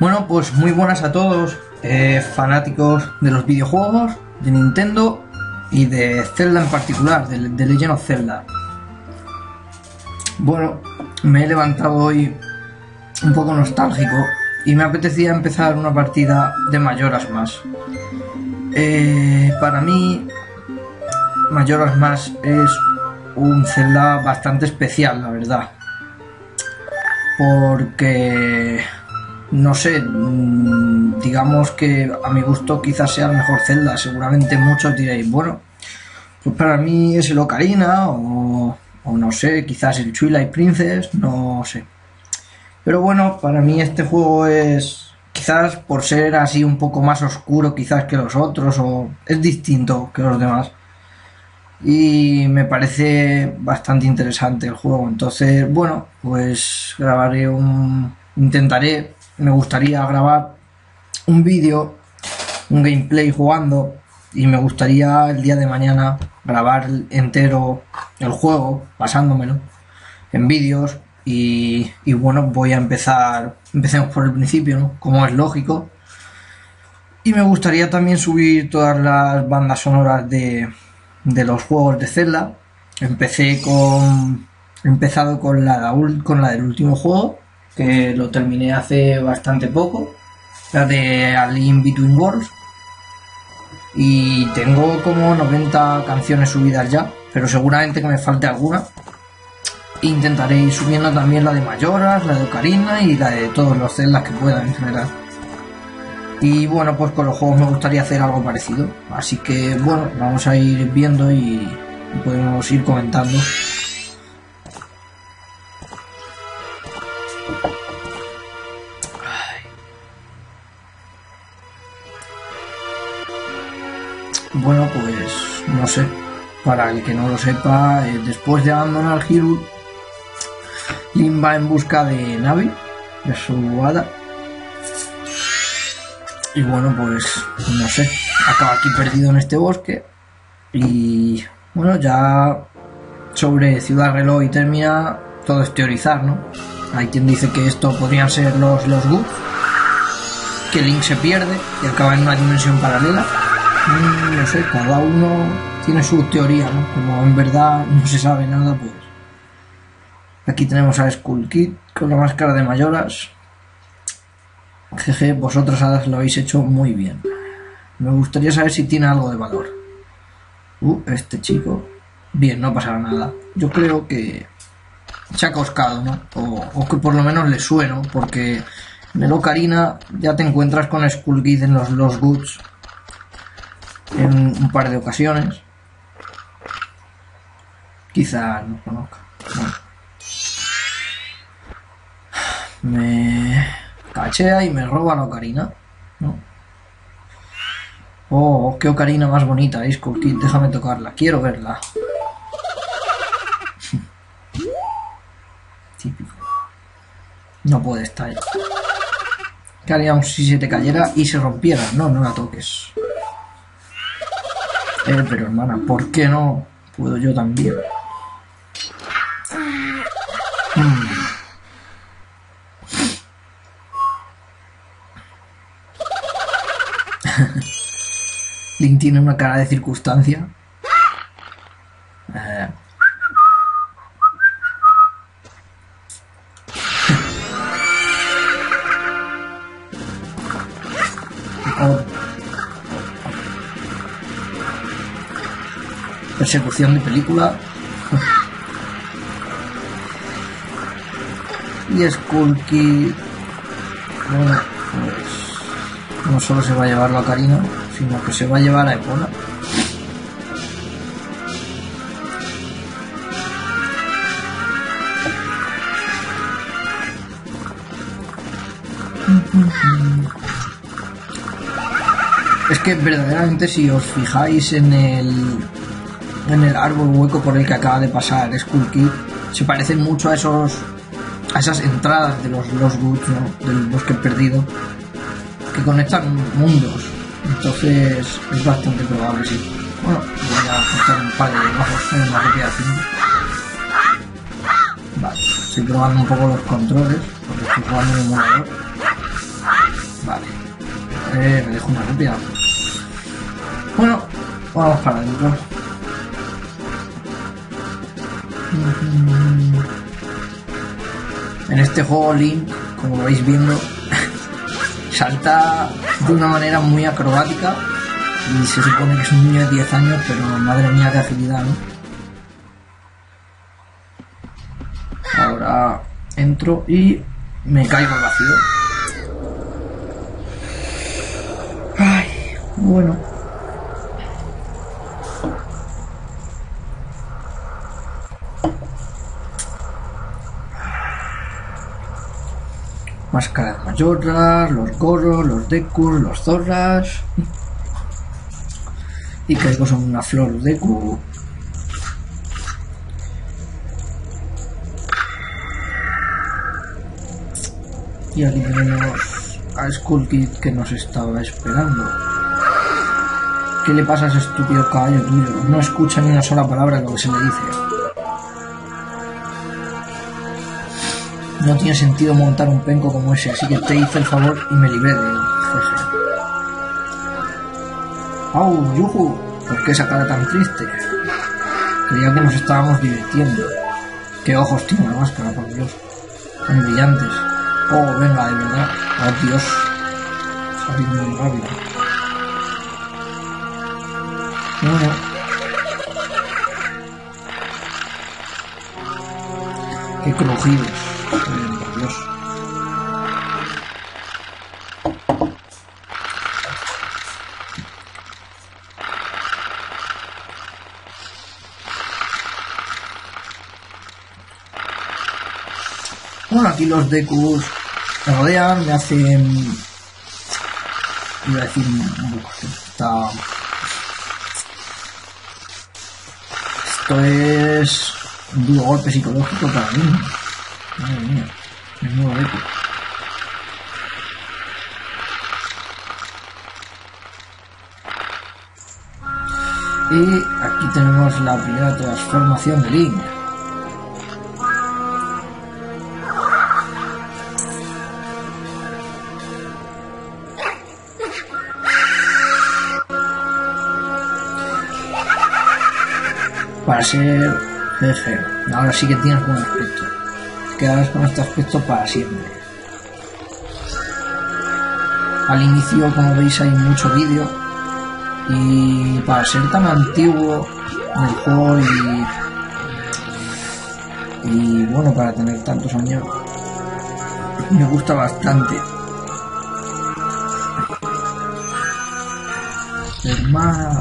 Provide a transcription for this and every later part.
Bueno, pues muy buenas a todos, fanáticos de los videojuegos, de Nintendo y de Zelda en particular, de Legend of Zelda. Bueno, me he levantado hoy un poco nostálgico y me apetecía empezar una partida de Majora's Mask. Para mí, Majora's Mask es un Zelda bastante especial, la verdad. Porque, no sé, digamos que a mi gusto quizás sea el mejor Zelda. Seguramente muchos diréis, bueno, pues para mí es el Ocarina o no sé, quizás el Twilight Princess, no sé. Pero bueno, para mí este juego es, quizás por ser así un poco más oscuro quizás que los otros, o es distinto que los demás. Y me parece bastante interesante el juego. Entonces, bueno, pues me gustaría grabar un vídeo, un gameplay jugando, y me gustaría el día de mañana grabar entero el juego, pasándomelo en vídeos. Y bueno, voy a empecemos por el principio, ¿no? Como es lógico. Y me gustaría también subir todas las bandas sonoras de los juegos de Zelda. He empezado con la del último juego, que lo terminé hace bastante poco, la de A Link Between Worlds, y tengo como 90 canciones subidas ya, pero seguramente que me falte alguna. Intentaré ir subiendo también la de Majora's, la de Ocarina y la de todos los Zeldas que pueda en general. Y bueno, pues con los juegos me gustaría hacer algo parecido. Así que bueno, vamos a ir viendo y podemos ir comentando. Bueno, pues no sé. Para el que no lo sepa, después de abandonar Hyrule, Link va en busca de Navi, de su hada. Y bueno, pues no sé, acaba aquí perdido en este bosque. Y bueno, ya sobre Ciudad Reloj y Termina todo es teorizar, ¿no? Hay quien dice que esto podrían ser los Goods, que Link se pierde y acaba en una dimensión paralela. No sé, cada uno tiene su teoría, ¿no? Como en verdad no se sabe nada, pues aquí tenemos a Skull Kid con la máscara de Majora's. Jeje, vosotros hadas lo habéis hecho muy bien. Me gustaría saber si tiene algo de valor. Este chico. Bien, no pasará nada. Yo creo que se ha coscado, ¿no? O que por lo menos le sueno, porque en el Ocarina ya te encuentras con Skull Kid en los Goods en un par de ocasiones. Quizá no conozca. Bueno. Me cachea y me roba la Ocarina, ¿no? Oh, qué Ocarina más bonita, Skull Kid, déjame tocarla, quiero verla. Típico. No puede estar. ¿Qué haríamos si se te cayera y se rompiera? No, no la toques. Pero hermana, ¿por qué no puedo yo también? Link tiene una cara de circunstancia. Persecución de película. Y Skull Kid, bueno, pues no solo se va a llevar la Ocarina, sino que se va a llevar a Epona. Es que verdaderamente, si os fijáis en el árbol hueco por el que acaba de pasar Skull Kid, se parecen mucho a esas entradas de los Goods, ¿no? Del bosque perdido, que conectan mundos. Entonces es bastante probable, sí. Bueno, voy a cortar un par de ojos en la recreación. Vale, estoy probando un poco los controles, porque estoy jugando en un emulador. Me dejo una rupia. Bueno, vamos para adentro. En este juego Link, como vais viendo, salta de una manera muy acrobática y se supone que es un niño de 10 años, pero madre mía qué agilidad, ¿no? Ahora entro y me caigo al vacío. Ay, bueno. Máscaras mayoras, los gorros, los Dekus, los zorras. Y caigo son una flor Deku. Y aquí tenemos a Skull Kid que nos estaba esperando. ¿Qué le pasa a ese estúpido caballo tuyo? No escucha ni una sola palabra de lo que se le dice. No tiene sentido montar un penco como ese, así que te hice el favor y me libré de él. Jeje. ¡Au, yuju! ¿Por qué esa cara tan triste? Creía que nos estábamos divirtiendo. ¿Qué ojos tiene la máscara, por Dios? Tan brillantes. Oh, venga, de verdad. Adiós. Salir muy rápido. Bueno. Qué crujidos. Por Dios. Bueno, aquí los Dekus me rodean, me hacen... Iba a decir un poco que está... Esto es un duro golpe psicológico para mí. Madre mía, es nuevo Deku. Y aquí tenemos la primera transformación de Link. Para ser jefe, ahora sí que tienes buen aspecto. Te quedarás con este aspecto para siempre. Al inicio, como veis, hay mucho vídeo. Y para ser tan antiguo del juego y bueno, para tener tantos años, me gusta bastante. Hermano,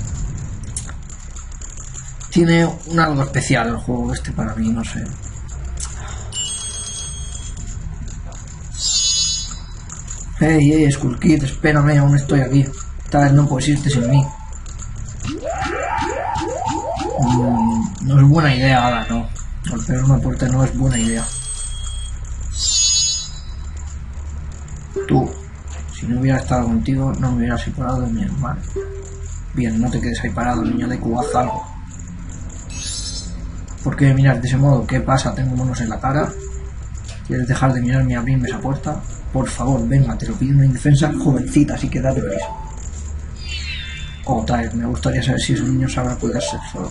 tiene un algo especial el juego este para mí, no sé. Hey, Skull Kid, espérame, aún estoy aquí. Tal vez no puedes irte sin mí. No es buena idea ahora, no. Golpear una puerta no es buena idea. Tú, si no hubiera estado contigo, no me hubieras separado de mi hermano. Bien, no te quedes ahí parado, niño de Cuba, haz algo. ¿Por qué me miras de ese modo? ¿Qué pasa? ¿Tengo monos en la cara? ¿Quieres dejar de mirarme y abrirme esa puerta? Por favor, venga, te lo pido una indefensa jovencita, así que date prisa. Oh, tal, me gustaría saber si ese niño sabrá cuidarse solo.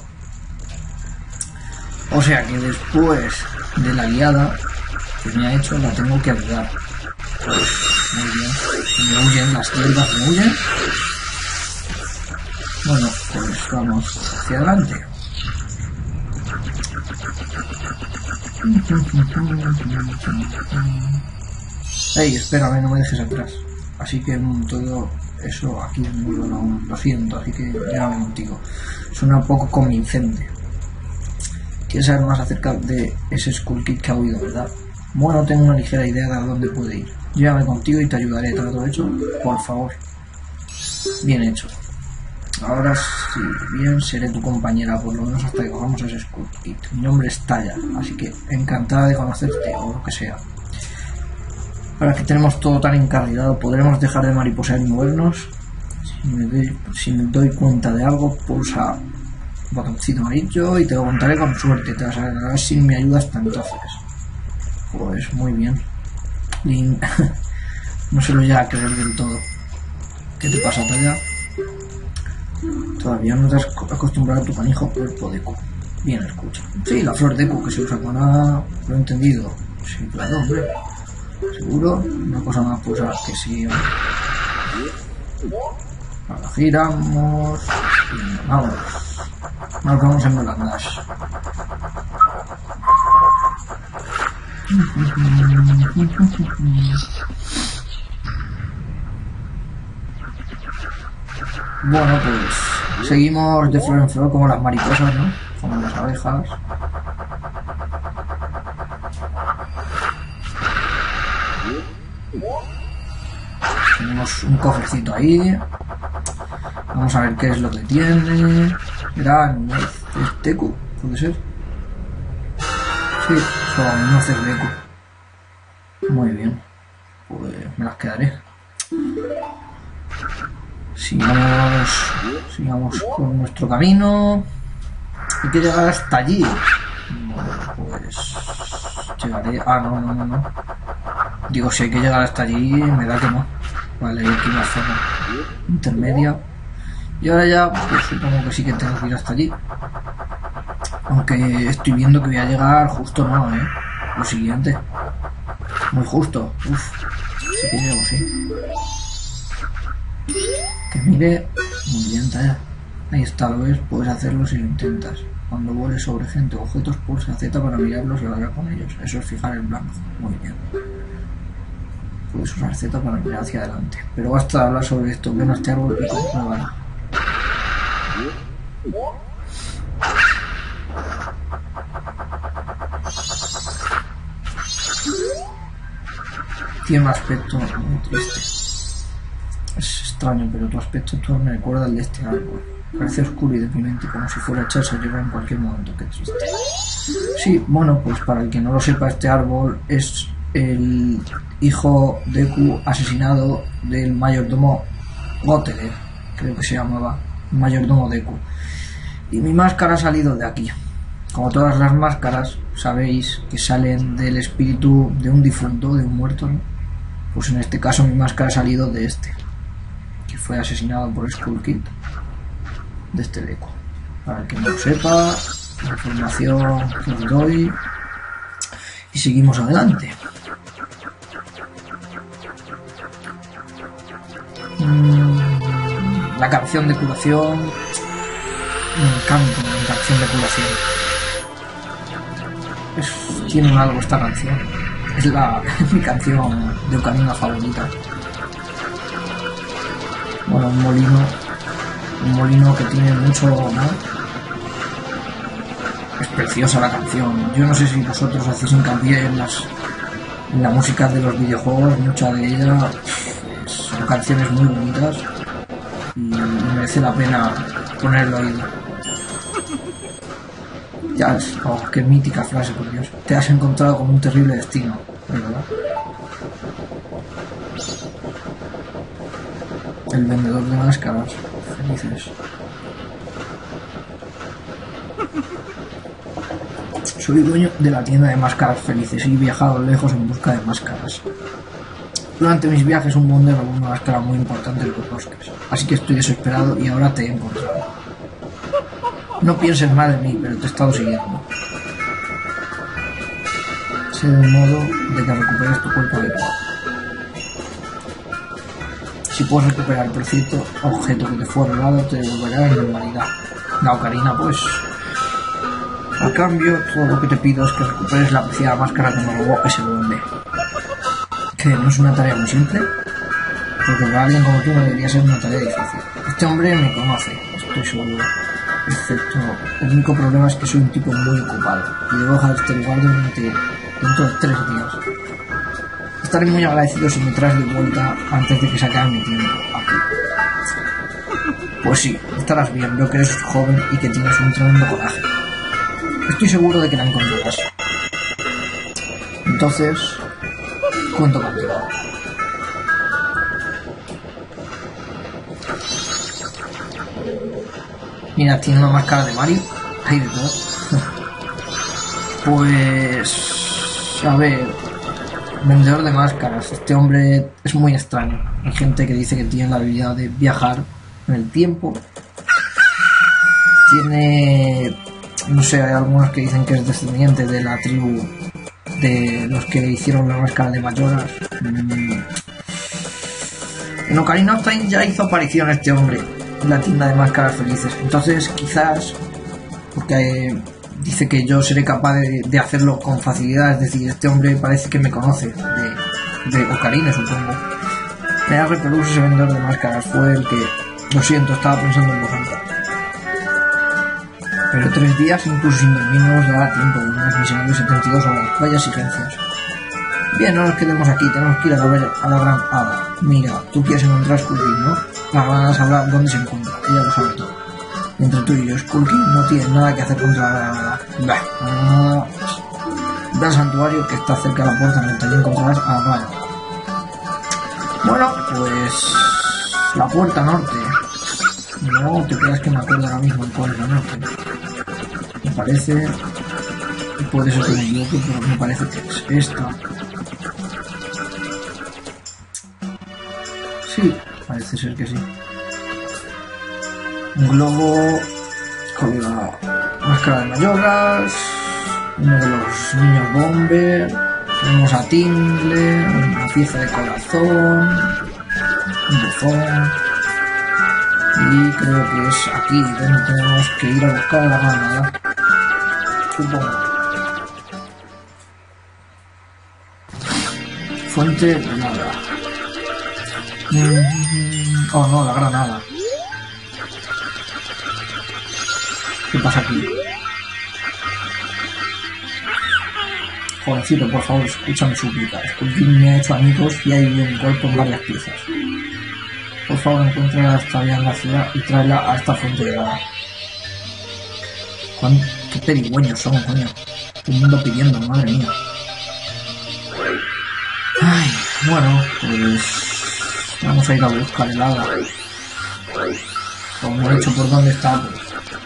O sea que después de la guiada que me ha hecho, la tengo que ayudar. Muy bien. Me huyen las hierbas, me huyen. Bueno, pues vamos hacia adelante. Hey, espérame, no me dejes atrás. Así que todo eso aquí es muy bueno, lo siento, así que llévame contigo. Suena un poco convincente. ¿Quieres saber más acerca de ese Skull Kid que ha oído, verdad? Bueno, tengo una ligera idea de a dónde puede ir. Llévame contigo y te ayudaré. ¿Trato hecho? Por favor. Bien hecho. Ahora sí, bien, seré tu compañera, por lo menos hasta que cojamos a ese Skull Kid. Mi nombre es Taya, así que encantada de conocerte, o lo que sea. Ahora que tenemos todo tan encarrilado, ¿podremos dejar de mariposear y movernos? Si me doy cuenta de algo, pulsa botoncito amarillo y te lo contaré con suerte. Te vas a ver si me ayudas hasta entonces. Pues muy bien. Link no se lo llega a creer del todo. ¿Qué te pasa, Talla? Todavía no te has acostumbrado a tu canijo cuerpo Deku. Bien, escucha. Sí, la flor Deku que se usa con A. Lo he entendido. Sí, claro, hombre. ¿Seguro? Una cosa más pues que sí. Ahora giramos. Y vamos. Nos vamos en volandas. Bueno, pues seguimos de flor en flor como las mariposas, ¿no? Como las abejas. Tenemos un cofrecito ahí. Vamos a ver qué es lo que tiene. Gran Deku, puede ser. Sí, son nueces Deku. Muy bien. Pues me las quedaré. Sigamos con nuestro camino. Hay que llegar hasta allí. Bueno, pues llegaré. Ah, no. Digo, si hay que llegar hasta allí, me da que no. Vale, hay aquí una zona intermedia. Y ahora ya, pues supongo que sí que tengo que ir hasta allí. Aunque estoy viendo que voy a llegar justo, no, lo siguiente. Muy justo. Uf, sí que llego, sí. Que mire. Muy bien, Talla. Ahí está, lo ves, puedes hacerlo si lo intentas. Cuando vueles sobre gente o objetos, pulsa Z para mirarlos y hablar con ellos. Eso es fijar el blanco. Muy bien. Puedes usar Z para mirar hacia adelante. Pero basta hablar sobre esto. Ven a este árbol y compruébalo. Tiene un aspecto muy triste. Es extraño, pero tu aspecto actual me recuerda al de este árbol. Parece oscuro y deprimente, como si fuera a echarse a llorar en cualquier momento. Qué triste. Sí, bueno, pues para el que no lo sepa, este árbol es el hijo Deku asesinado del mayordomo Gotenks, creo que se llamaba, mayordomo Deku. Y mi máscara ha salido de aquí. Como todas las máscaras, sabéis que salen del espíritu de un difunto, de un muerto, ¿no? Pues en este caso mi máscara ha salido de este, que fue asesinado por Skull Kid, de este Deku. Para el que no lo sepa, la información que os doy, y seguimos adelante. La canción de curación, me encanta la canción de curación. Tiene un algo esta canción. Es mi canción de Ocarina favorita. Bueno, un molino que tiene mucho mar. Es preciosa la canción. Yo no sé si vosotros hacéis hincapié en la música de los videojuegos. Mucha de ella son canciones muy bonitas y merece la pena ponerlo oído. Ya es, qué mítica frase, por Dios. Te has encontrado con un terrible destino, ¿verdad? El vendedor de máscaras, felices. Soy dueño de la tienda de máscaras felices y he viajado lejos en busca de máscaras. Durante mis viajes un mundo robó una máscara muy importante en los bosques, así que estoy desesperado y ahora te he encontrado. No pienses mal de mí, pero te he estado siguiendo. Sé de un modo de que recuperes tu cuerpo habitual. Si puedes recuperar el cierto objeto que te fue robado, te devolverá a la normalidad. La ocarina, pues. A cambio, todo lo que te pido es que recuperes la preciada máscara que me robó ese duende. ¿Que no es una tarea muy simple? Porque para alguien como tú no debería ser una tarea difícil. Este hombre me conoce, estoy seguro. Excepto, el único problema es que soy un tipo muy ocupado y debo dejar este lugar dentro de 3 días. Estaré muy agradecido si me traes de vuelta antes de que se acabe mi tiempo aquí. Pues sí, estarás bien, veo que eres joven y que tienes un tremendo coraje. Estoy seguro de que la encontrarás. Entonces, cuento contigo. Mira, tiene una máscara de Mario. Ahí detrás. Pues... a ver... Vendedor de máscaras. Este hombre es muy extraño. Hay gente que dice que tiene la habilidad de viajar en el tiempo. Tiene... No sé, hay algunos que dicen que es descendiente de la tribu de los que hicieron la máscara de Majora's. En Ocarina of Time ya hizo aparición este hombre en la tienda de máscaras felices. Entonces quizás, porque dice que yo seré capaz de hacerlo con facilidad, es decir, este hombre parece que me conoce de Ocarina, supongo. Era Repelús, ese vendedor de máscaras, fue el que, lo siento, estaba pensando en vosotros. Pero 3 días, incluso sin dormir, no nos dará tiempo, unas miserables 72 horas, vaya exigencias. Bien, no nos quedemos aquí, tenemos que ir a ver a la gran hada. Mira, tú quieres encontrar a Skullkin, ¿no? La gran hada sabrá dónde se encuentra, ella lo sabe todo. Entre tú y yo, Skullkin no tiene nada que hacer contra la gran hada. Ve al santuario que está cerca de la puerta norte y encontrarás a Raya. Bueno, pues... la puerta norte. No te creas que me acuerdo ahora mismo de cuál es la norte. Me parece... puede ser que me equivoque, pero me parece que es esta. Sí, parece ser que sí. Un globo con la máscara de Majora's, uno de los niños Bomber, tenemos a Tingle, una pieza de corazón, un bufón, y creo que es aquí donde tenemos que ir a buscar a la granada, supongo. Fuente de nada. Oh no, la granada. ¿Qué pasa aquí? Jovencito, por favor, escucha mi súplica. Skullkin me ha hecho amigos y ha vivido mi cuerpo en varias piezas. Por favor, encuentra esta vía en la ciudad y tráela a esta fuente de nada. ¿Qué pedigüeños son, coño? Todo el mundo pidiendo, madre mía. Ay, bueno, pues... vamos a ir a buscar el hada. Como he dicho, por dónde está, pues...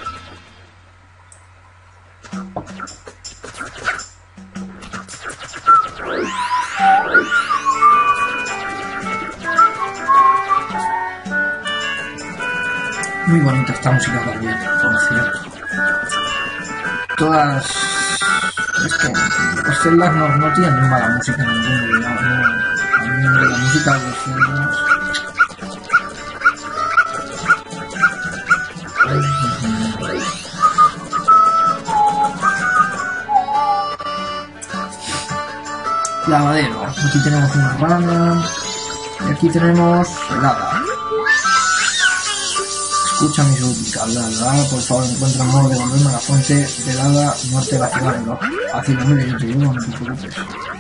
muy bonita esta música también, por cierto. Todas... es que los Zeldas no tienen mala música en ningún lugar, ¿no? A mí la música de los Zeldas... Lavadero. Aquí tenemos una rana. Y aquí tenemos el hada. Escucha mi súplica, por favor, encuentra un modo de volverme a la fuente del hada norte de la ciudad de Loja. Así lo mire, yo te digo, no te preocupes.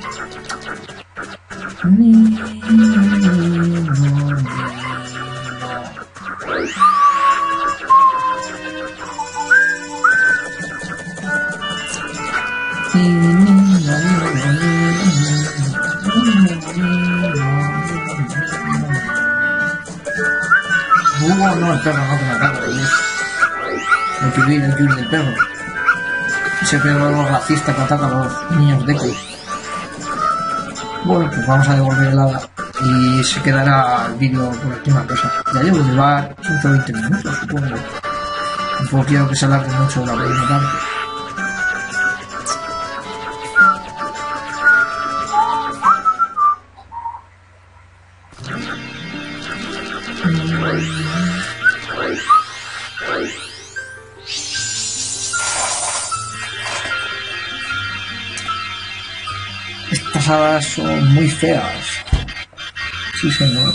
No, el perro, no que me cago, el que vive del perro. Ese perro racista que ataca a los niños de Deku. Bueno, pues vamos a devolver el hada y se quedará el vídeo por última cosa. Ya llevo de llevar 15 o 20 minutos, supongo. Tampoco quiero que se alargue mucho la primera parte. Estas hadas son muy feas. Sí, señor.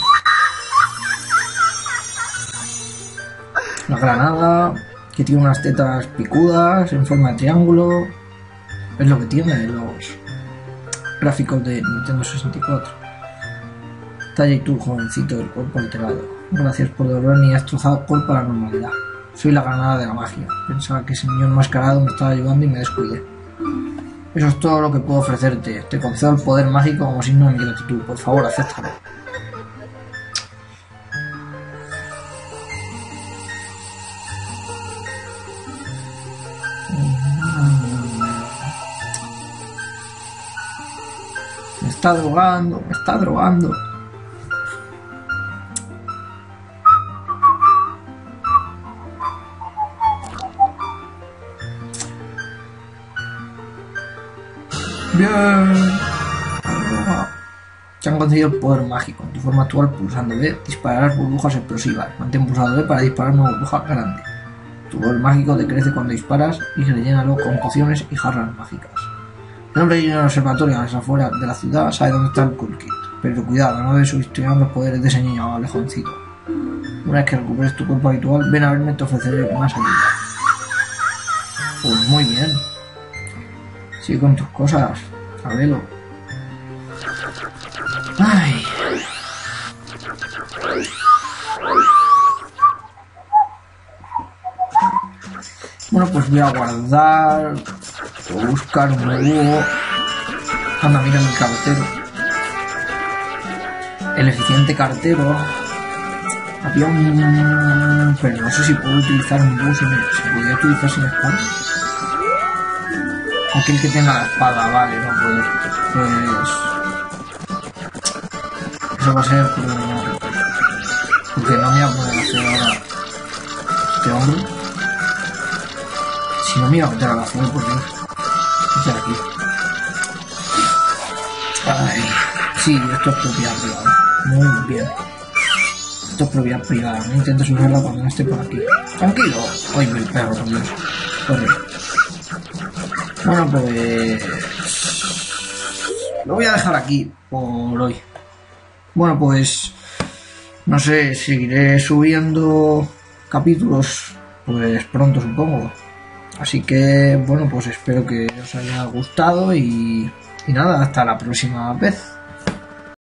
La granada, que tiene unas tetas picudas en forma de triángulo. Es lo que tiene los gráficos de Nintendo 64. Talla y tú, jovencito, el cuerpo alterado. Gracias por devolver mi destrozado cuerpo a la normalidad. Soy la granada de la magia. Pensaba que ese niño enmascarado me estaba ayudando y me descuidé. Eso es todo lo que puedo ofrecerte. Te concedo el poder mágico como signo de mi gratitud. Por favor, acéptalo. está drogando, me está drogando. Bien. Se han conseguido el poder mágico. En tu forma actual, pulsando B, dispararás burbujas explosivas. Mantén pulsado B para disparar una burbuja grande. Tu poder mágico decrece cuando disparas y rellénalo con pociones y jarras mágicas. El hombre vive en el observatorio a las afueras de la ciudad, sabe dónde está el Cool Kid. Pero cuidado, no debes subestimar los poderes de ese niño alejoncito. Una vez que recuperes tu cuerpo habitual, ven a verme y te ofreceré más ayuda. Pues muy bien. Sigue con tus cosas, Abelo. Ay. Bueno, pues voy a guardar o buscar un búho. Anda, mira mi cartero. El eficiente cartero. Había un... pero no sé si puedo utilizar un búho sin... ¿Se podría utilizar sin espada? Aquel que tenga la espada, vale, no puede. Pues... eso va a ser preliminar. Porque no me voy a poder hacer ahora este hombre. Si no me iba a meter a la zona, por Dios. ¿Qué hace aquí? Ay, sí, esto es propiedad privada. Muy bien. Esto es propiedad privada. No intentes usarla cuando no esté por aquí. Tranquilo. Ay, el perro, por Dios. Corre. Bueno, pues... lo voy a dejar aquí por hoy. Bueno, pues... no sé, seguiré subiendo capítulos pues pronto, supongo. Así que, bueno, pues espero que os haya gustado y nada, hasta la próxima vez.